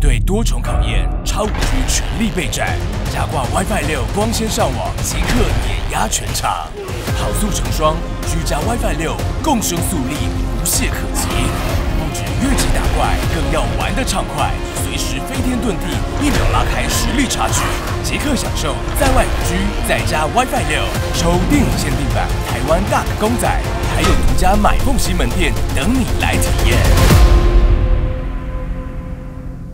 对多重考验，超5G 全力备战，加挂 WiFi 6光纤上网，即刻碾压全场。好速成双，5G 加 WiFi 6，共生速力无懈可击。不止越级打怪，更要玩得畅快，随时飞天遁地，1秒拉开实力差距。即刻享受在外5G，再加 WiFi 6，抽电影限定版台湾大个公仔，还有独家买凤西门店等你来体验。